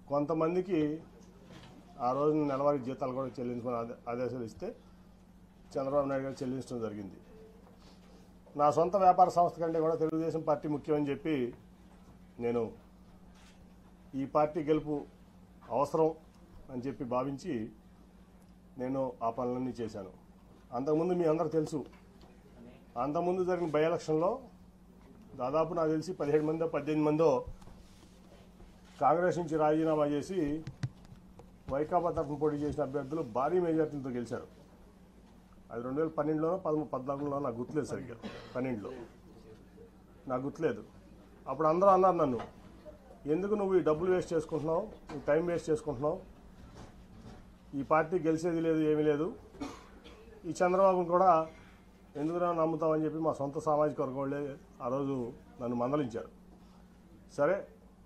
కొంతమందికి ఆ రోజు నెలవారీ జీతాలు కూడా చెల్లించుకుని ఆదేశాలు ఇస్తే చంద్రబాబు నాయుడు గారు చెల్లించడం జరిగింది. నా సొంత వ్యాపార సంస్థ కంటే కూడా తెలుగుదేశం పార్టీ ముఖ్యమని చెప్పి నేను ఈ పార్టీ గెలుపు అవసరం అని చెప్పి భావించి నేను ఆ పనులన్నీ చేశాను. అంతకుముందు మీ అందరూ తెలుసు, అంతకుముందు జరిగిన బై ఎలక్షన్లో దాదాపు నాకు తెలిసి 17 మందో 18 మందో కాంగ్రెస్ నుంచి రాజీనామా చేసి వైకాపా తరఫున పోటీ చేసిన అభ్యర్థులు భారీ మెజార్టీలతో గెలిచారు. అది 2012లోనో 14లోనో నాకు గుర్తులేదు, సరిగ్గా 12లో నాకు గుర్తులేదు. అప్పుడు అందరూ అన్నారు నన్ను, ఎందుకు నువ్వు ఈ డబ్బులు వేస్ట్ చేసుకుంటున్నావు, నువ్వు టైం వేస్ట్ చేసుకుంటున్నావు, ఈ పార్టీ గెలిచేది లేదు, ఏమీ లేదు, ఈ చంద్రబాబును కూడా ఎందుకురా నమ్ముతామని చెప్పి మా సొంత సామాజిక వర్గం వాళ్ళే ఆ రోజు నన్ను మందలించారు. సరే,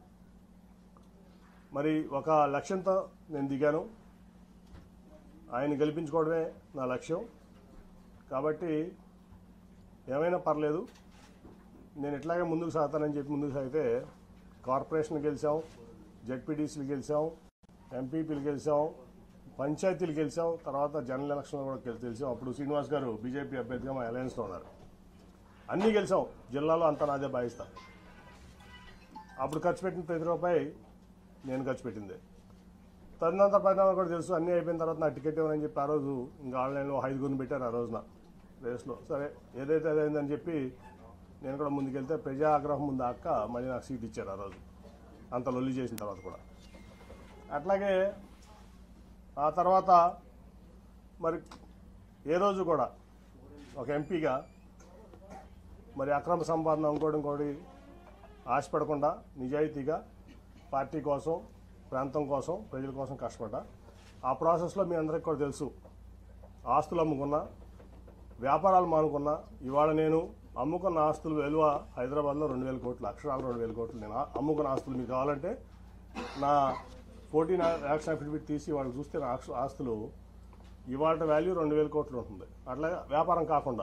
మరి ఒక లక్ష్యంతో నేను దిగాను, ఆయన గెలిపించుకోవడమే నా లక్ష్యం. కాబట్టి ఏమైనా పర్లేదు, నేను ఇట్లాగే ముందుకు సాగుతానని చెప్పి ముందుకు సాగితే కార్పొరేషన్ గెలిచాం, జెడ్పీటీసీలు గెలిచాం, ఎంపీపీలు గెలిచాం, పంచాయతీలు గెలిచాం, తర్వాత జనరల్ ఎలక్షన్లో కూడా గెలిచాం. అప్పుడు శ్రీనివాస్ గారు బీజేపీ అభ్యర్థిగా మా అలయన్స్లో ఉన్నారు. అన్నీ గెలిచాం, జిల్లాలో అంతా నాదే భావిస్తా. అప్పుడు ఖర్చు పెట్టిన ప్రతి రూపాయి నేను ఖర్చు పెట్టిందే. తదనంతర పరిణామాలు కూడా తెలుసు. అన్నీ అయిపోయిన తర్వాత నాకు టికెట్ ఇవ్వనని చెప్పి ఆ రోజు ఇంకా ఆన్లైన్లో 5 పెట్టారు ఆ రోజున రేస్లో. సరే, ఏదైతే అదైందని చెప్పి నేను కూడా ముందుకెళ్తే ప్రజా ఆగ్రహం ముందు అక్క మళ్ళీ నాకు సీట్ ఇచ్చారు ఆ రోజు, అంత లొల్లి చేసిన తర్వాత కూడా. అట్లాగే ఆ తర్వాత మరి ఏ రోజు కూడా ఒక ఎంపీగా మరి అక్రమ సంపాదన ఇంకోటి ఆశపడకుండా నిజాయితీగా పార్టీ కోసం, ప్రాంతం కోసం, ప్రజల కోసం కష్టపడ్డా. ఆ ప్రాసెస్లో మీ అందరికీ కూడా తెలుసు, ఆస్తులు అమ్ముకున్నా, వ్యాపారాలు మానుకున్నా. ఇవాళ నేను అమ్ముకున్న ఆస్తులు విలువ హైదరాబాద్లో 2000 కోట్లు, అక్షరాలు 2000 కోట్లు. నేను అమ్ముకున్న ఆస్తులు మీకు కావాలంటే నా 14 యాక్షన్ అఫిడవిట్ తీసి వాళ్ళు చూస్తే నా ఆస్తులు ఇవాళ వాల్యూ 2000 కోట్లు ఉంటుంది. అట్లాగే వ్యాపారం కాకుండా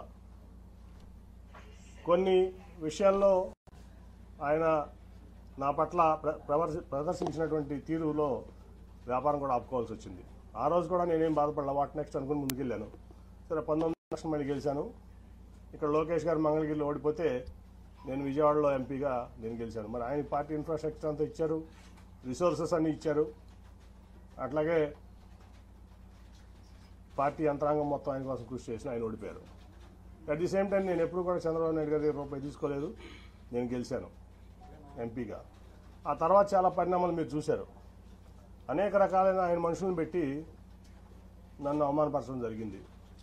కొన్ని విషయాల్లో ఆయన నా పట్ల ప్రదర్శించినటువంటి తీరులో వ్యాపారం కూడా ఆపుకోవాల్సి వచ్చింది. ఆ రోజు కూడా నేనేం బాధపడలా, వాట్ నెక్స్ట్ అనుకుని ముందుకెళ్ళాను. సరే, 19 లక్షలు మళ్ళీ గెలిచాను. ఇక్కడ లోకేష్ గారు మంగళగిరిలో ఓడిపోతే నేను విజయవాడలో ఎంపీగా నేను గెలిచాను. మరి ఆయన పార్టీ ఇన్ఫ్రాస్ట్రక్చర్ అంతా ఇచ్చారు, రిసోర్సెస్ అన్నీ ఇచ్చారు. అట్లాగే పార్టీ యంత్రాంగం మొత్తం ఆయన కోసం కృషి చేసిన ఆయన ఓడిపోయారు. అట్ ది సేమ్ టైం నేను ఎప్పుడు కూడా చంద్రబాబు నాయుడు గారి రూపాయి తీసుకోలేదు, నేను గెలిచాను ఎంపీగా. ఆ తర్వాత చాలా పరిణామాలు మీరు చూశారు. అనేక రకాలైన ఆయన మనుషులను పెట్టి నన్ను అవమానపరచడం జరిగింది.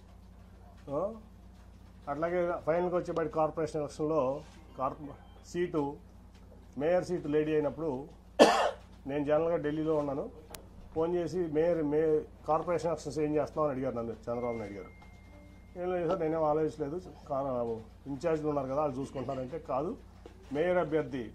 అట్లాగే ఫైనల్గా వచ్చేబడి కార్పొరేషన్ ఎలక్షన్లో సీటు, మేయర్ సీటు లేడీ అయినప్పుడు నేను జనరల్గా ఢిల్లీలో ఉన్నాను. ఫోన్ చేసి కార్పొరేషన్ ఎలక్షన్స్ ఏం చేస్తున్నావు అని అడిగారు నన్ను చంద్రబాబు నాయుడు గారు. ఏం లేదు సార్, నేనేం ఆలోచించలేదు, ఇన్ఛార్జ్లు ఉన్నారు కదా వాళ్ళు చూసుకుంటారంటే, కాదు మేయర్ అభ్యర్థి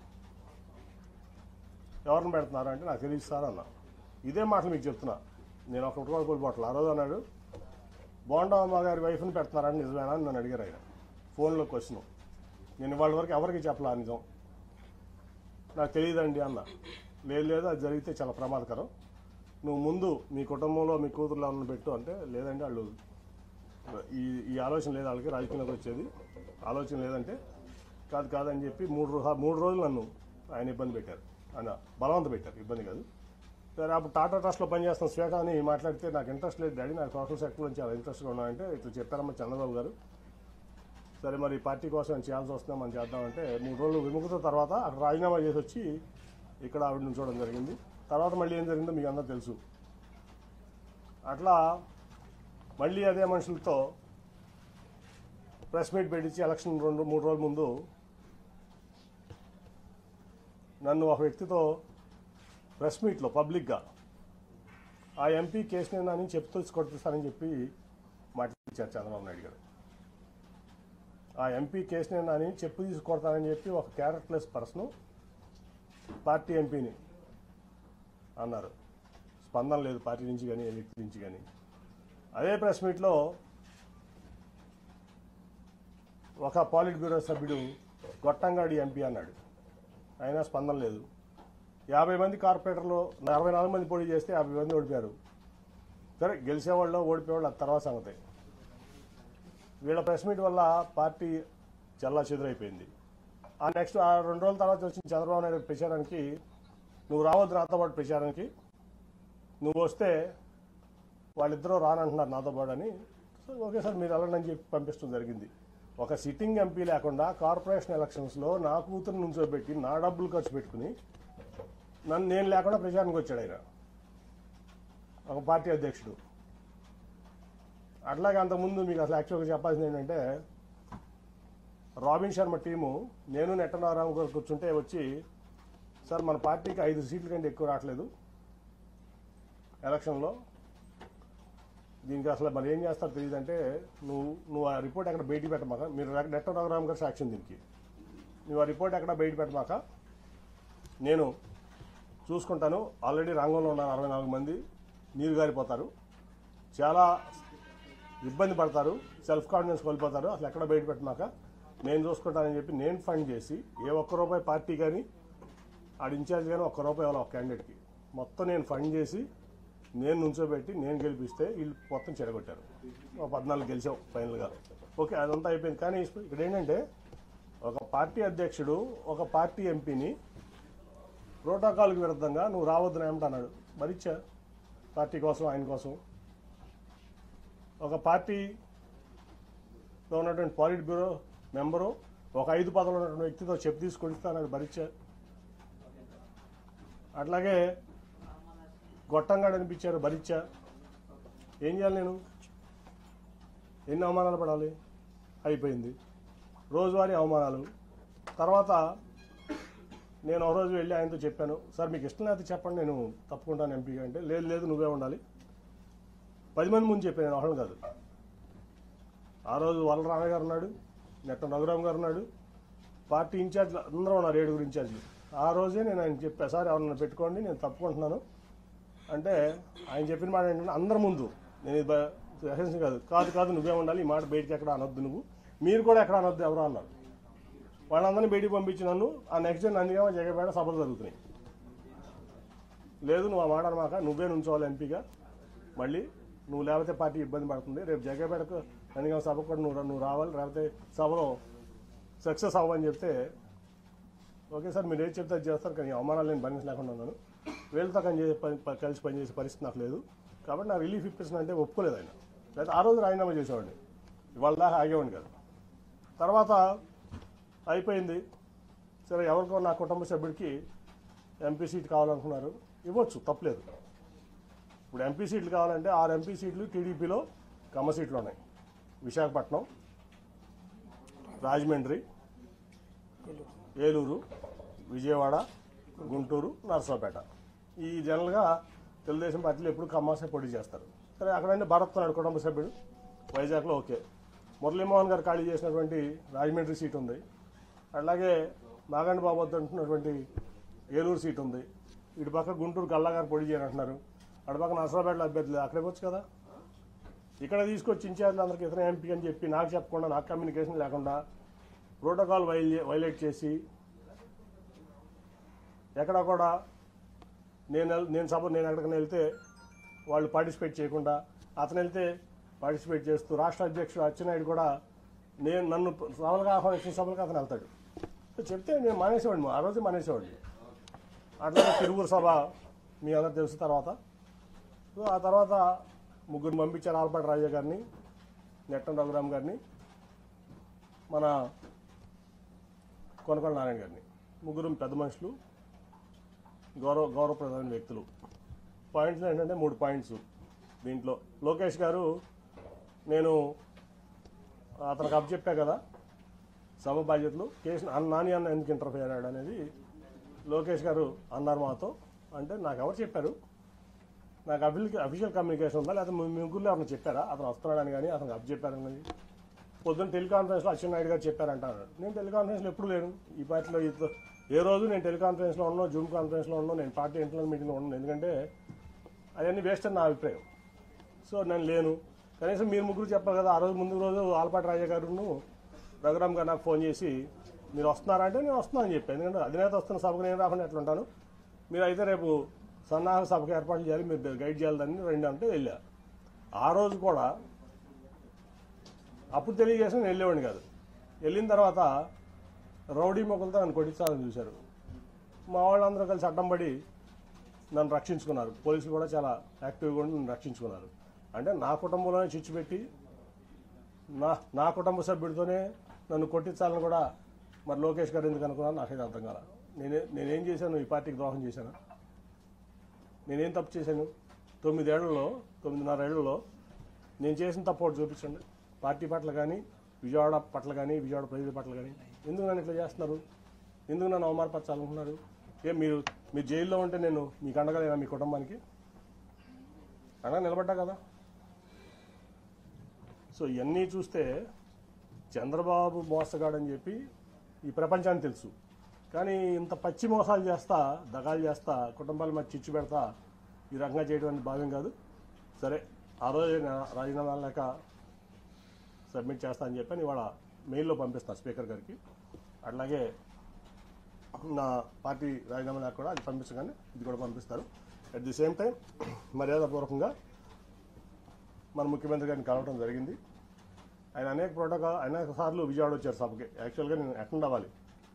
ఎవరిని పెడుతున్నారు అంటే నాకు తెలియదు సార్ అన్న. ఇదే మాటలు మీకు చెప్తున్నా, నేను ఒకటి కూడా కోల్పోవట్లేదు. ఆ రోజు అన్నాడు, బోండమ్మ గారి వైఫ్ని పెడుతున్నారని నిజమేనా అని నన్ను అడిగారు ఆయన ఫోన్లో క్వశ్చన్. నేను వాళ్ళ వరకు ఎవరికి చెప్పలా నిజం, నాకు తెలియదండి అన్న. లేదు అది జరిగితే చాలా ప్రమాదకరం, నువ్వు ముందు మీ కుటుంబంలో మీ కూతుర్లో ఉన్న పెట్టు అంటే, లేదండి వాళ్ళు ఈ ఆలోచన లేదు, వాళ్ళకి రాజకీయంలోకి వచ్చేది ఆలోచన లేదంటే, కాదని చెప్పి 3 రోజులు నన్ను ఆయన ఇబ్బంది పెట్టారు, ఆయన బలవంత పెట్టారు, ఇబ్బంది కాదు. సరే, అప్పుడు టాటా ట్రస్ట్లో పనిచేస్తున్న శ్వేత అని మాట్లాడితే నాకు ఇంట్రెస్ట్ లేదు డాడీ, నాకు సోషల్ సెక్టర్లో చాలా ఇంట్రెస్ట్గా ఉన్నాయంటే ఇట్లా చెప్పారమ్మా చంద్రబాబు గారు. సరే, మరి పార్టీ కోసం నేను చేయాల్సి వస్తుందా మనం చేద్దామంటే 3 రోజులు విముఖత తర్వాత అక్కడ రాజీనామా చేసి వచ్చి ఇక్కడ ఆవిడ నుంచోవడం జరిగింది. తర్వాత మళ్ళీ ఏం జరిగిందో మీకు అందరూ తెలుసు. అట్లా మళ్ళీ అదే మనుషులతో ప్రెస్ మీట్ పెట్టించి ఎలక్షన్ 2-3 రోజుల ముందు నన్ను ఒక వ్యక్తితో ప్రెస్ మీట్లో పబ్లిక్గా ఆ ఎంపీ కేసునేనా అని చెప్తూ కొట్టిస్తానని చెప్పి మాట్లాడించారు చంద్రబాబు నాయుడు గారు. ఆ ఎంపీ కేసునేనా అని చెప్పు తీసి కొడతానని చెప్పి ఒక క్యారెక్టర్లెస్ పర్సన్ పార్టీ ఎంపీని అన్నారు. స్పందన లేదు పార్టీ నుంచి కానీ ఏ వ్యక్తి నుంచి కానీ. అదే ప్రెస్ మీట్లో ఒక పాలిట్ బ్యూరో సభ్యుడు గొట్టంగాడి ఎంపీ అన్నాడు, అయినా స్పందన లేదు. 50 మంది కార్పొరేటర్లు 64 మంది పోటీ చేస్తే 50 మంది ఓడిపోయారు. సరే గెలిచేవాళ్ళు ఓడిపోయేవాళ్ళు అది తర్వాత సంగతి. వీళ్ళ ప్రెస్ మీట్ వల్ల పార్టీ చల్లా చెదురైపోయింది. ఆ నెక్స్ట్ 2 రోజుల తర్వాత వచ్చిన చంద్రబాబు నాయుడు ప్రచారానికి నువ్వు రావద్దు నాతో పాటు ప్రచారానికి, నువ్వు వస్తే వాళ్ళిద్దరూ రానంటున్నారు నాతో పాటు అని. ఓకే సార్ మీరు వెళ్ళండి అని చెప్పి పంపించడం జరిగింది. ఒక సిట్టింగ్ ఎంపీ లేకుండా కార్పొరేషన్ ఎలక్షన్స్లో నా కూతురు నుంచోబెట్టి నా డబ్బులు ఖర్చు పెట్టుకుని నేను లేకుండా ప్రచారానికి వచ్చాడు ఆయన, ఒక పార్టీ అధ్యక్షుడు. అట్లాగే అంతకుముందు మీకు అసలు యాక్చువల్గా చెప్పాల్సింది ఏంటంటే, రాబిన్ శర్మ టీము నేను నెట్టనారాయణ గారు కూర్చుంటే వచ్చి, సార్ మన పార్టీకి 5 సీట్ల కంటే ఎక్కువ రావట్లేదు ఎలక్షన్లో, దీనికి అసలు మరి ఏం చేస్తారో తెలియదంటే నువ్వు ఆ రిపోర్ట్ ఎక్కడ బయటికి పెట్టమాక, మీరు నెట్టనారాయణ గారు సాక్ష్యం దీనికి, నువ్వు ఆ రిపోర్ట్ ఎక్కడ బయట పెట్టమాక, నేను చూసుకుంటాను. ఆల్రెడీ రంగంలో ఉన్నారు 64 మంది, నీరు గారిపోతారు, చాలా ఇబ్బంది పడతారు, సెల్ఫ్ కాన్ఫిడెన్స్ కోల్పోతారు, అసలు ఎక్కడ బయట పెట్టమాక నేను చూసుకుంటానని చెప్పి నేను ఫండ్ చేసి ఏ ఒక్క రూపాయి పార్టీ కానీ ఆడ ఇన్ఛార్జ్ కానీ ఒక్క రూపాయి ఇవ్వాలి ఒక క్యాండిడేట్కి, మొత్తం నేను ఫండ్ చేసి నేను నుంచోబెట్టి నేను గెలిపిస్తే వీళ్ళు మొత్తం చెడగొట్టారు. 14 గెలిచాం ఫైనల్గా. ఓకే అదంతా అయిపోయింది. కానీ ఇక్కడ ఏంటంటే ఒక పార్టీ అధ్యక్షుడు ఒక పార్టీ ఎంపీని ప్రోటోకాల్కి విరుద్ధంగా నువ్వు రావద్దని ఏమంటున్నాడు, మరిచ్చా పార్టీ కోసం ఆయన కోసం. ఒక పార్టీలో ఉన్నటువంటి పాలిట్ బ్యూరో మెంబరు ఒక 5 పదవులు ఉన్నటువంటి వ్యక్తితో చెప్పు తీసుకొస్తానని భరించా. అట్లాగే గొట్టంగా అనిపించారు భరించా. ఏం చేయాలి నేను, ఎన్ని అవమానాలు పడాలి, అయిపోయింది రోజువారీ అవమానాలు. తర్వాత నేను ఒక రోజు వెళ్ళి ఆయనతో చెప్పాను, సార్ మీకు ఇష్టం లేకపోతే చెప్పండి నేను తప్పుకుంటాను ఎంపీగా అంటే, లేదు లేదు నువ్వే ఉండాలి. 10 మంది ముందు చెప్పాను, నేను ఒకళ్ళు కాదు. ఆ రోజు వల్ల రామయ్య గారు ఉన్నాడు, నెట్ట రఘురామ్ గారు ఉన్నాడు, పార్టీ ఇన్ఛార్జ్లు అందరూ ఉన్నారు, 7 ఇన్ఛార్జ్లు. ఆ రోజే నేను ఆయన చెప్పా, సార్ ఎవరన్నా పెట్టుకోండి నేను తప్పుకుంటున్నాను అంటే, ఆయన చెప్పిన మాట ఏంటంటే అందరి ముందు, నేను ఇది కాదు కాదు నువ్వే ఉండాలి, ఈ మాట బయటికి ఎక్కడ అనొద్దు, నువ్వు మీరు కూడా ఎక్కడ అనొద్దు ఎవరో అన్నారు. వాళ్ళందరినీ బయటికి పంపించి నన్ను ఆ నెక్స్ట్ డే నందిగామ జగపేట సభలు జరుగుతున్నాయి. లేదు నువ్వు ఆ మాట అనమాక, నువ్వే నుంచోవాలి ఎంపీగా, మళ్ళీ నువ్వు లేకపోతే పార్టీ ఇబ్బంది పడుతుంది, రేపు జగపేటకు నందిగామ సభకు కూడా నువ్వు రావాలి, లేకపోతే సభలో సక్సెస్ అవ్వని చెప్తే, ఓకే సార్ మీరు ఏది చెప్తే అది చేస్తారు, కానీ అవమానాలు నేను భరించలేకుండా ఉన్నాను, వీళ్ళతో కలిసి పనిచేసే పరిస్థితి నాకు లేదు, కాబట్టి నా రిలీఫ్ ఇప్పిస్తున్నా అంటే ఒప్పుకోలేదు ఆయన. లేదా ఆ రోజు రాజీనామా చేసేవాడిని, ఇవాళ దాకా ఆగేవాడిని కాదు. తర్వాత అయిపోయింది, సరే ఎవరికో నా కుటుంబ సభ్యుడికి ఎంపీ సీట్ కావాలనుకున్నారు, ఇవ్వచ్చు తప్పలేదు. ఇప్పుడు ఎంపీ సీట్లు కావాలంటే 6 ఎంపీ సీట్లు టీడీపీలో కమ్మ సీట్లు ఉన్నాయి. విశాఖపట్నం, రాజమండ్రి, ఏలూరు, విజయవాడ, గుంటూరు, నరసరావుపేట. ఈ జనరల్గా తెలుగుదేశం పార్టీలో ఎప్పుడు కమ్మాసే పోటీ చేస్తారు. సరే అక్కడంటే భరత్ ఉన్నాడు కుటుంబ సభ్యుడు, వైజాగ్లో ఓకే. మురళీమోహన్ గారు ఖాళీ చేసినటువంటి రాజమండ్రి సీట్ ఉంది, అలాగే నాగండి బాబు అంటున్నటువంటి ఏలూరు సీట్ ఉంది. ఇటు పక్క గుంటూరు గల్లా గారు పోటీ చేయాలంటున్నారు, అటు పక్క నరసరావుపేటలో అభ్యర్థి లేదు, అక్కడికి వచ్చు కదా. ఇక్కడ తీసుకొచ్చి ఇన్ఛార్జ్లు అందరికీ ఇతర ఎంపీ అని చెప్పి నాకు చెప్పకుండా, నాకు కమ్యూనికేషన్ లేకుండా ప్రోటోకాల్ వైలేట్ చేసి ఎక్కడ కూడా నేను ఎక్కడికైనా వెళ్తే వాళ్ళు పార్టిసిపేట్ చేయకుండా, అతను వెళ్తే పార్టిసిపేట్ చేస్తూ, రాష్ట్ర అధ్యక్షుడు అచ్చెన్నాయుడు కూడా నన్ను సభలుగా ఆహ్వానించిన సభలకు అతను వెళ్తాడు. చెప్తే నేను మానేసేవాడిని, ఆ రోజు మానేసేవాడిని. అట్లాగే తిరువురు సభ మీ అందరూ తెలుసు. తర్వాత ఆ తర్వాత 3 పంపించారు, ఆల్పాటి రాజా గారిని, నెట్టం రఘురామ్ గారిని, మన కొనకొండ నారాయణ గారిని. 3 పెద్ద మనుషులు, గౌరవప్రదమైన వ్యక్తులు. పాయింట్స్ ఏంటంటే 3 పాయింట్స్ దీంట్లో. లోకేష్ గారు, నేను అతనికి అప్పచెప్పా కదా సభ బాధ్యతలు, కేసు నాని అన్న ఎందుకు ఇంటర్ఫియర్ అయ్యాడు అనేది లోకేష్ గారు అన్నారు మాతో. అంటే నాకు ఎవరు చెప్పారు, నాకు అఫీషియల్ కమ్యూనికేషన్ ఉందా, లేకపోతే మీ ముగ్గురులో ఎవరైనా చెప్పారా అతను వస్తున్నాడని, కానీ అతనికి అప్పచెప్పారని. పొద్దున్న టెలికాన్ఫరెన్స్లో అచ్చెన్నాయుడు గారు చెప్పారంటారు. నేను టెలికాన్ఫరెన్స్లో ఎప్పుడు లేను ఈ పార్టీలో. ఏ రోజు నేను టెలికాన్ఫరెన్స్లో ఉన్నాను, జూమ్ కాన్ఫరెన్స్లో ఉన్నాను, నేను పార్టీ ఇంటర్నల్ మీటింగ్లో ఉన్నాను, ఎందుకంటే అవన్నీ వేస్ట్ అని నా అభిప్రాయం. సో నేను లేను. కనీసం మీరు ముగ్గురు చెప్పారు కదా. ఆ రోజు ముందు రోజు ఆల్పాటి రాజా గారును రఘురామ్ గారు నాకు ఫోన్ చేసి మీరు వస్తున్నారా అంటే నేను వస్తున్నానని చెప్పాను. ఎందుకంటే అధినేత వస్తున్న సభకు నేను రాకుండా ఎట్లుంటాను, మీరు అయితే రేపు సన్నాహక సభకు ఏర్పాట్లు చేయాలి, మీరు గైడ్ చేయాలని రెండు అంటే వెళ్ళా. ఆ రోజు కూడా అప్పుడు తెలియజేసి నేను వెళ్ళేవాడిని కాదు. వెళ్ళిన తర్వాత రౌడీ మొక్కలతో నన్ను కొట్టించాలని చూశారు. మా వాళ్ళందరూ కలిసి అడ్డం పడి నన్ను రక్షించుకున్నారు. పోలీసులు కూడా చాలా యాక్టివ్గా ఉండి నన్ను రక్షించుకున్నారు. అంటే నా కుటుంబంలోనే చిచ్చు పెట్టి నా కుటుంబ సభ్యుడితోనే నన్ను కొట్టించాలని కూడా మరి లోకేష్ గారు ఎందుకు అనుకున్నాను నాకైతే అర్థం కాల. నేనేం చేశాను? ఈ పార్టీకి ద్రోహం చేశాను? నేనేం తప్పు చేశాను? 9.5 ఏళ్లలో నేను చేసిన తప్పు ఒకటి చూపించండి. పార్టీ పట్ల కానీ, విజయవాడ పట్ల కానీ, విజయవాడ ప్రజల పట్ల కానీ. ఎందుకు నన్ను ఇట్లా చేస్తున్నారు? ఎందుకు నన్ను అవమానపరచాలనుకుంటున్నారు? మీరు జైల్లో ఉంటే నేను మీకు అండగా లేనా? మీ కుటుంబానికి అండగా నిలబడ్డా కదా. సో ఇవన్నీ చూస్తే చంద్రబాబు మోసగాడని చెప్పి ఈ ప్రపంచానికి తెలుసు. కానీ ఇంత పచ్చి మోసాలు చేస్తా, దగాలు చేస్తా, కుటుంబాల మధ్య చిచ్చు పెడతా ఈ రకంగా చేయడం అనేది భావ్యం కాదు. సరే, ఆ రోజు రాజీనామా లేక సబ్మిట్ చేస్తా అని చెప్పి ఇవాళ మెయిల్లో పంపిస్తాను స్పీకర్ గారికి. అట్లాగే నా పార్టీ రాజీనామా లేక కూడా అది పంపించగానే ఇది కూడా పంపిస్తారు. అట్ ది సేమ్ టైం మర్యాదపూర్వకంగా మన ముఖ్యమంత్రి గారిని కలవడం జరిగింది. ఆయన అనేక సార్లు విజయవాడ వచ్చారు సభకి. యాక్చువల్గా నేను అటెండ్ అవ్వాలి,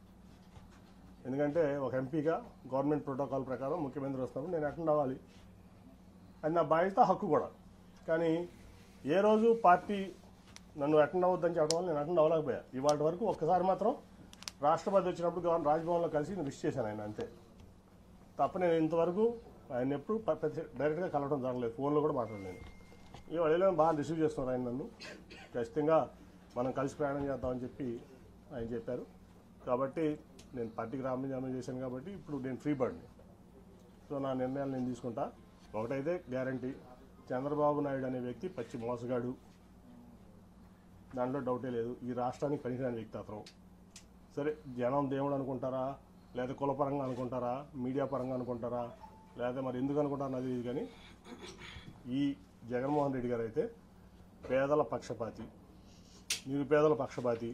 ఎందుకంటే ఒక ఎంపీగా గవర్నమెంట్ ప్రోటోకాల్ ప్రకారం ముఖ్యమంత్రి వస్తున్నప్పుడు నేను అటెండ్ అవ్వాలి. అది నా బాధ్యత, హక్కు కూడా. కానీ ఏ రోజు పార్టీ నన్ను అటెండ్ అవ్వద్దని చెప్పడం వల్ల నేను అటెండ్ అవ్వలేకపోయా. ఇవాళ వరకు ఒక్కసారి మాత్రం రాష్ట్రపతి వచ్చినప్పుడు రాజ్భవన్లో కలిసి నేను విష్ చేశాను ఆయన, అంతే తప్ప నేను ఇంతవరకు ఆయన ఎప్పుడు డైరెక్ట్గా కలవడం జరగలేదు, ఫోన్లో కూడా మాట్లాడలేదు. ఇవాళ వెళ్ళాను, బాగా రిసీవ్ చేస్తున్నారు ఆయన నన్ను. ఖచ్చితంగా మనం కలిసి ప్రయాణం చేద్దామని చెప్పి ఆయన చెప్పారు. కాబట్టి నేను పార్టీకి రాజీనామా చేశాను కాబట్టి ఇప్పుడు నేను ఫ్రీ బర్డ్ని. సో నా నిర్ణయాలు నేను తీసుకుంటా. ఒకటైతే గ్యారంటీ, చంద్రబాబు నాయుడు అనే వ్యక్తి పచ్చి మోసగాడు, దాంట్లో డౌటే లేదు. ఈ రాష్ట్రానికి పనికిరాని వ్యక్తి అతను. సరే, జనం దేవుడు అనుకుంటారా, లేదా కులపరంగా అనుకుంటారా, మీడియా పరంగా అనుకుంటారా, లేదా మరి ఎందుకు అనుకుంటారో అది కానీ ఈ జగన్మోహన్ రెడ్డి గారు అయితే పేదల పక్షపాతి, నిరుపేదల పక్షపాతి.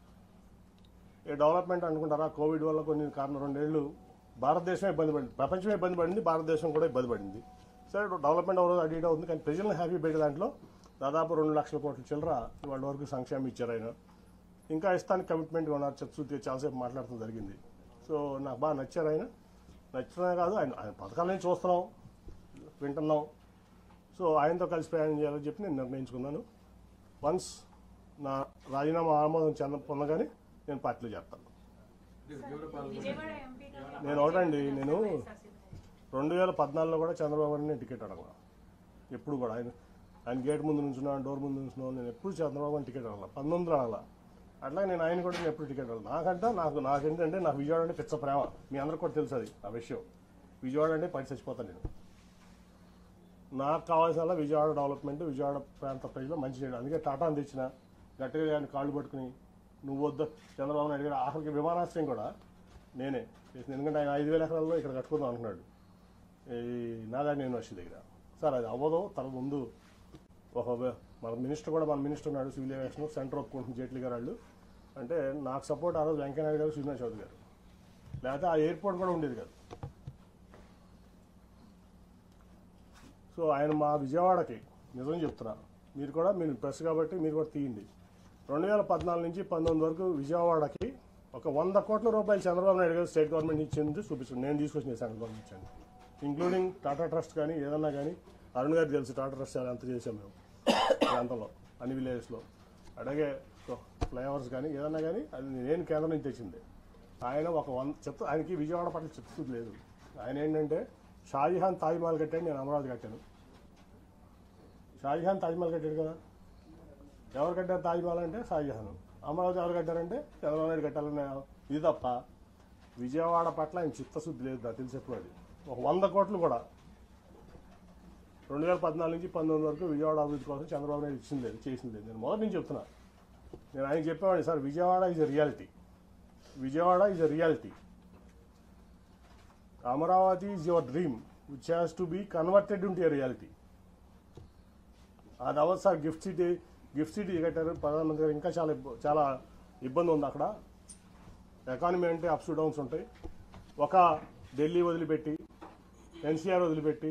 ఏ డెవలప్మెంట్ అనుకుంటారా? కోవిడ్ వల్ల కొన్ని కారణం 2 ఏళ్ళు భారతదేశమే ఇబ్బంది పడింది, ప్రపంచమే ఇబ్బంది పడింది, భారతదేశం కూడా ఇబ్బంది పడింది. సరే, డెవలప్మెంట్ అవరోజు అటు ఇటు అవుతుంది, కానీ ప్రజలను హ్యాపీ పెట్టే దాంట్లో దాదాపు 2 లక్షల కోట్ల చిల్లర వాళ్ళ వరకు సంక్షేమం ఇచ్చారు ఆయన. ఇంకా ఇస్తానికి కమిట్మెంట్గా ఉన్నారు. చర్చూతి చాలాసేపు మాట్లాడటం జరిగింది. సో నాకు బాగా నచ్చారు ఆయన. నచ్చడమే కాదు, ఆయన పథకాలని చూస్తున్నాం, వింటున్నాం. సో ఆయనతో కలిసి ప్రయాణం చేయాలని చెప్పి నేను నిర్ణయించుకున్నాను. వన్స్ నా రాజీనామా ఆమోదం పొందగానే నేను పార్టీలో చేస్తాను. నేను ఒకటండి, నేను 2014లో కూడా చంద్రబాబు నేను టికెట్ అడగల. ఎప్పుడు కూడా ఆయన గేట్ ముందు నుంచున్నా, డోర్ ముందు నుంచున్నా, నేను ఎప్పుడు చంద్రబాబు అని టికెట్ అడగల. 19లో అడగల. అట్లా నేను ఆయన కూడా నేను ఎప్పుడు టికెట్ అడగల. నాకేంటంటే నాకు విజయవాడ అంటే పిచ్చ ప్రేమ. మీ అందరికి కూడా తెలుసు అది ఆ విషయం. విజయవాడ అంటే పడి చచ్చిపోతాను నేను. నాకు కావాల్సిన విజయవాడ డెవలప్మెంట్, విజయవాడ ప్రాంత ప్రజలు మంచి చేయడం. అందుకే టాటాను తెచ్చిన, గట్టిగా ఆయన కాళ్ళు పట్టుకుని నువ్వు వద్దు చంద్రబాబు నాయుడు గారు. ఆఖరికి విమానాశ్రయం కూడా నేనే చేసిన, ఎందుకంటే ఆయన 5,000 ఎకరాల్లో ఇక్కడ కట్టుకుందాం అంటున్నాడు ఈ నాగార్జున యూనివర్సిటీ దగ్గర. సార్ అది అవ్వదు, తన ముందు మన మినిస్టర్ ఉన్నాడు సివిల్ ఏవియేషన్, సెంటర్ ఒప్పుకుంటుంది జైట్లీ గారు వాళ్ళు. అంటే నాకు సపోర్ట్ ఆ రోజు వెంకయ్యనాయుడు గారు, శ్రీనివాస్ చౌదరి గారు, లేకపోతే ఆ ఎయిర్పోర్ట్ కూడా ఉండేది కాదు. సో ఆయన మా విజయవాడకి నిజం చెప్తున్నా, మీరు ప్రెస్ కాబట్టి మీరు కూడా తీయండి. 2014 నుంచి 19 వరకు విజయవాడకి ఒక 100 కోట్ల రూపాయలు చంద్రబాబు నాయుడు గారు స్టేట్ గవర్నమెంట్ ఇచ్చింది చూపించండి. నేను తీసుకొచ్చిన సెంట్రల్ గవర్నమెంట్ ఇచ్చాను, ఇంక్లూడింగ్ టాటా ట్రస్ట్ కానీ ఏదన్నా కానీ. అరుణ్ గారికి తెలుసు టాటా ట్రస్ట్ ఎంత చేసాం మేము ప్రాంతంలో, అన్ని విలేజెస్లో. అలాగే ఫ్లైఓవర్స్ కానీ ఏదన్నా కానీ అది నేను కేంద్రం నుంచి తెచ్చింది. ఆయన ఆయనకి విజయవాడ పట్ల చిత్తశుద్ధి లేదు. ఆయన ఏంటంటే షాజహాన్ తాజ్మహల్ కట్టాడు, నేను అమరావతి కట్టాను. షాజహాన్ తాజ్మహల్ కట్టాడు కదా, ఎవరు కట్టారు తాజ్మహల్ అంటే షాజహాన్. అమరావతి ఎవరు కట్టారంటే చంద్రబాబు నాయుడు కట్టాలనే ఇది తప్ప విజయవాడ పట్ల ఆయన చిత్తశుద్ధి లేదు. నాకు తెలిసి ఎప్పుడు అది ఒక 100 కోట్లు కూడా 2014 నుంచి 19 వరకు విజయవాడ అభివృద్ధి కోసం చంద్రబాబు నాయుడు ఇచ్చింది లేదు, చేసింది లేదు. నేను మొదటి నుంచి చెప్తున్నా. నేను ఆయన చెప్పేవాడిని, sir Vijayawada is a reality, Vijayawada is a reality. Amaravati is your dream which has to be converted into a reality. అది అవ్వదు సార్. గిఫ్ట్ సిటీ కట్టారు ప్రధానమంత్రి గారు, ఇంకా చాలా ఇబ్బంది ఉంది అక్కడ. ఎకానమీ అంటే అప్స్ డౌన్స్ ఉంటాయి. ఒక ఢిల్లీ వదిలిపెట్టి ఎన్సీఆర్ వదిలిపెట్టి,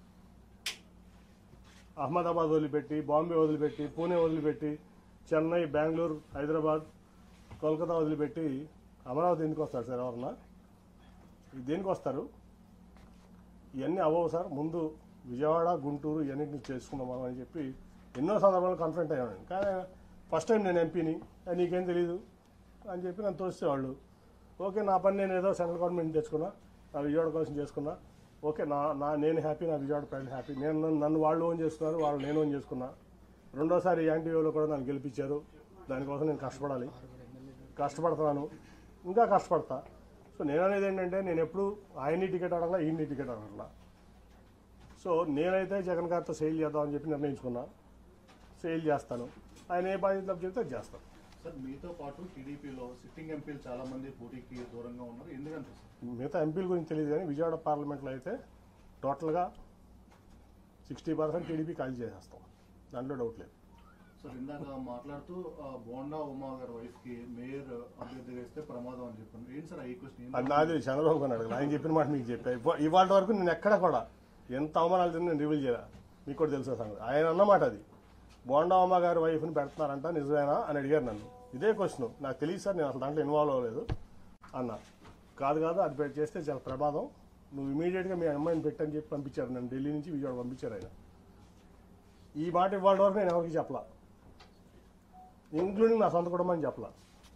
అహ్మదాబాద్ వదిలిపెట్టి, బాంబే వదిలిపెట్టి, పూణే వదిలిపెట్టి, చెన్నై, బెంగళూరు, హైదరాబాద్, కోల్కతా వదిలిపెట్టి అమరావతి ఎందుకు వస్తారు సార్? ఎవరన్నా దేనికి వస్తారు? ఇవన్నీ అవ్వవు సార్. ముందు విజయవాడ, గుంటూరు ఇవన్నింటినీ చేసుకుందాం మనం అని చెప్పి ఎన్నో సందర్భాలు కన్ఫరెంట్ అయ్యాను. కానీ ఫస్ట్ టైం నేను ఎంపీని, నీకేం తెలీదు అని చెప్పి నన్ను తోసేవాళ్ళు. ఓకే, నా పని నేను ఏదో సెంట్రల్ గవర్నమెంట్ తెచ్చుకున్నా, నా విజయవాడ కోసం చేసుకున్నా. ఓకే, నేను హ్యాపీ, నా విజయవాడ ప్రజలు హ్యాపీ. నన్ను వాళ్ళు ఓన్ చేసుకున్నారు, వాళ్ళు నేను ఓన్ చేసుకున్నా. రెండోసారి యాంటీవేలో కూడా నన్ను గెలిపించారు. దానికోసం నేను కష్టపడుతున్నాను, ఇంకా కష్టపడతా. సో నేను అనేది ఏంటంటే, నేను ఎప్పుడు ఆయన్ని టికెట్ అడగలా, ఈయన్ని టికెట్ అడగలా. సో నేనైతే జగన్ గారితో సేల్ చేద్దామని చెప్పి నిర్ణయించుకున్నా. సేల్ చేస్తాను, ఆయన ఏ బాధ్యతలు చెప్తే అది చేస్తాను. సార్, మీతో పాటు టీడీపీలో సిట్టింగ్ ఎంపీలు చాలా మంది పోటీకి దూరంగా ఉన్నారు, ఎందుకంటే మిగతా ఎంపీల గురించి తెలియదు కానీ విజయవాడ పార్లమెంట్లో అయితే టోటల్గా 60% టీడీపీ ఖాళీ చేసేస్తాం, దాంట్లో డౌట్ లేదు. సార్, ఇందాక మాట్లాడుతూ బోండా ఉమా గారి వైఫ్కి మేయర్ అభ్యర్థిగా ఇస్తే ప్రమాదం అని చెప్పాను. ఏంటి సార్ ఈ క్వశ్చన్? అది నాది, చంద్రబాబు గారు అడగదు. ఆయన చెప్పిన మాట మీకు చెప్పా. ఇవాళ వరకు నేను ఎక్కడ కూడా ఎంత అవమానాలు తిని నేను రివీల్ చేయాలి, మీకు కూడా తెలుసా సంగతి. ఆయన అన్నమాట అది, బోండా ఉమా గారి వైఫ్ని పెడుతున్నారంట, నిజమేనా అని అడిగారు నన్ను. ఇదే క్వశ్చన్. నాకు తెలియదు సార్, నేను అసలు దాంట్లో ఇన్వాల్వ్ అవ్వలేదు అన్న. కాదు అది చేస్తే చాలా ప్రమాదం, నువ్వు ఇమీడియట్గా మీ అమ్మాయిని పెట్టని చెప్పి పంపించారు. నన్ను ఢిల్లీ నుంచి విజయవాడ పంపించారు ఆయన. ఈ మాట ఇవాళ వరకు నేను ఎవరికి చెప్పలా, ఇంక్లూడింగ్ నా సొంత కుటుంబాన్ని చెప్పలా.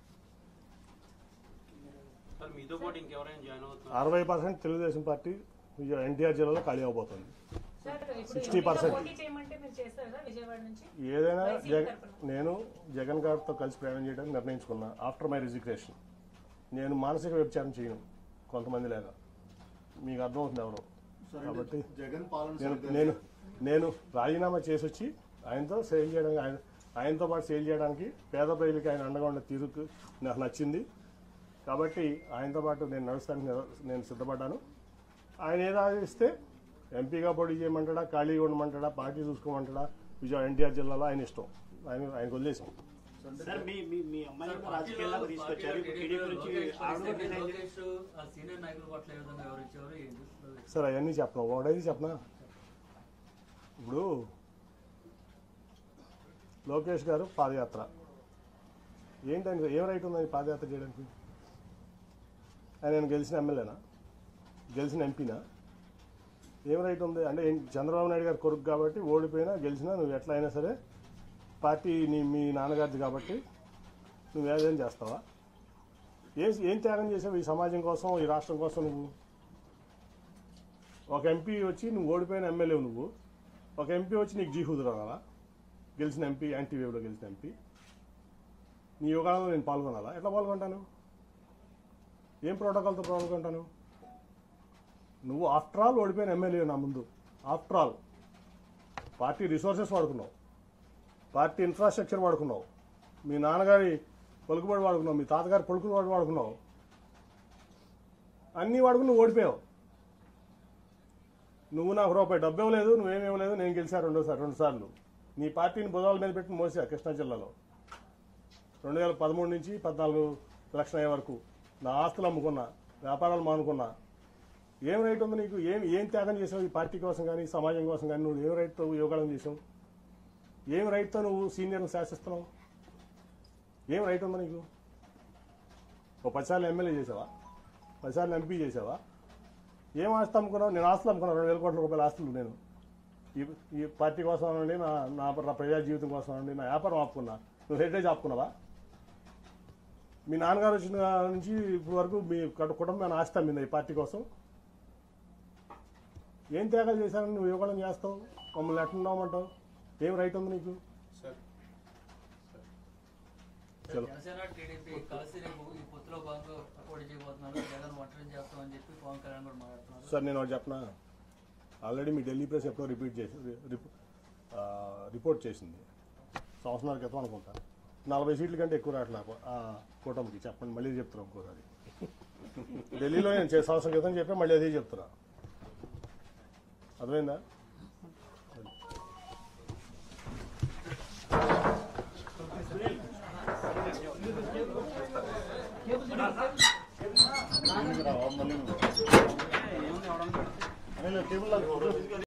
60% తెలుగుదేశం పార్టీ ఎన్టీఆర్ జిల్లాలో ఖాళీ అవబోతుంది. 60%. ఏదైనా నేను జగన్ గారితో కలిసి ప్రయాణం చేయడానికి నిర్ణయించుకున్నా. ఆఫ్టర్ మై రిజిగ్నేషన్ నేను మానసిక వ్యభిచారం చేయను కొంతమంది లేక, మీకు అర్థమవుతుంది ఎవరు. కాబట్టి నేను రాజీనామా చేసి వచ్చి ఆయనతో సేల్ చేయడానికి, ఆయనతో పాటు సేల్ చేయడానికి పేద ప్రజలకి ఆయన అండగా ఉన్న తీరుకు నాకు నచ్చింది. కాబట్టి ఆయనతో పాటు నేను నడుస్తానికి నేను సిద్ధపడ్డాను. ఆయన ఏదో ఆదేశిస్తే ఎంపీగా పోటీ చేయమంటాడా, ఖాళీగా ఉండమంటాడా, పార్టీ చూసుకోమంటాడా, విజయవాడ ఎన్టీఆర్ జిల్లాలో ఆయన ఇష్టం, ఆయనకు వదిలేసాం. సార్ అవన్నీ చెప్పను, ఒకటైతే చెప్పనా. ఇప్పుడు లోకేష్ గారు పాదయాత్ర ఏంటని, ఏం రైట్ ఉందని పాదయాత్ర చేయడానికి? ఆయన గెలిచిన ఎమ్మెల్యేనా, గెలిచిన ఎంపీనా? ఏం రైట్ ఉంది అంటే? చంద్రబాబు నాయుడు గారు కొడుకు కాబట్టి ఓడిపోయినా గెలిచినా నువ్వు ఎట్లా అయినా సరే పార్టీ మీ నాన్నగారిది కాబట్టి నువ్వు ఏదైనా చేస్తావా? ఏం త్యాగం చేసావు ఈ సమాజం కోసం, ఈ రాష్ట్రం కోసం? నువ్వు ఒక ఎంపీ వచ్చి, నువ్వు ఓడిపోయిన ఎమ్మెల్యే, నువ్వు ఒక ఎంపీ వచ్చి నీకు జీహుదురాలా? గెలిచిన ఎంపీ, యాంటీ వేవ్లో గెలిచిన ఎంపీ, నీ యోగాలలో నేను పాల్గొనాలా? ఎట్లా పాల్గొంటాను? ఏం ప్రోటోకాల్తో పాల్గొంటాను? నువ్వు ఆఫ్టర్ ఆల్ ఓడిపోయిన ఎమ్మెల్యే నా ముందు. ఆఫ్టర్ ఆల్ పార్టీ రిసోర్సెస్ వాడుకున్నావు, పార్టీ ఇన్ఫ్రాస్ట్రక్చర్ వాడుకున్నావు, మీ నాన్నగారి పలుకుబడి వాడుకున్నావు, మీ తాతగారి పలుకుబడి వాడుకున్నావు, అన్నీ వాడుకుని నువ్వు ఓడిపోయావు. నువ్వు నాకు రూపాయి డబ్బు ఇవ్వలేదు, నువ్వేమి ఇవ్వలేదు, నేను గెలిచా 2 సార్లు. నీ పార్టీని భుజాల మీద పెట్టి మోసా కృష్ణా జిల్లాలో 2013 నుంచి 14 ఎలక్షన్ అయ్యే వరకు నా ఆస్తులు అమ్ముకున్నా, వ్యాపారాలు మానుకున్నా. ఏం రైట్ ఉంది నీకు? ఏం త్యాగం చేసావు ఈ పార్టీ కోసం కానీ, సమాజం కోసం కానీ? నువ్వు ఏం రైట్తో యోగాలను చేసావు? ఏం రైట్తో నువ్వు సీనియర్ని శాసిస్తున్నావు? ఏం రైట్ ఉందా నీకు? ఓ 10 సార్లు ఎమ్మెల్యే చేసావా? 10 సార్లు ఎంపీ చేసావా? ఏం ఆస్తి అమ్ముకున్నావు? నేను ఆస్తులు అమ్ముకున్నాను, 2,000 కోట్ల రూపాయల ఆస్తులు. నేను ఈ పార్టీ కోసం అనండి, నా ప్రజా జీవితం కోసం అనండి, నా వ్యాపారం ఆపుకున్నా. నువ్వు హెరిటేజ్ ఆపుకున్నావా? మీ నాన్నగారు వచ్చిన నుంచి ఇప్పుడు వరకు మీ కుటుంబాన్ని ఆస్తి అమ్మిందా ఈ పార్టీ కోసం? ఏం త్యాగాలు చేశానని నువ్వు యోగం చేస్తావు? మమ్మల్ని ఎట్లున్నామంటావు? ఏం రైట్ ఉంది నీకు? సార్ నేను ఒకటి చెప్పనా, ఆల్రెడీ మీ ఢిల్లీ ప్రెస్ ఎప్పుడో రిపోర్ట్ చేసింది, సంవత్సరాల క్రితం అనుకుంటా. 40 సీట్ల కంటే ఎక్కువ రావట్లే నాకు ఆ కూటమికి. చెప్పండి, మళ్ళీ చెప్తున్నా ఇంకోసారి. ఢిల్లీలో నేను సంవత్సరం క్రితం చెప్పా, మళ్ళీ అదే చెప్తున్నా. అర్థమైందా? టేబుల్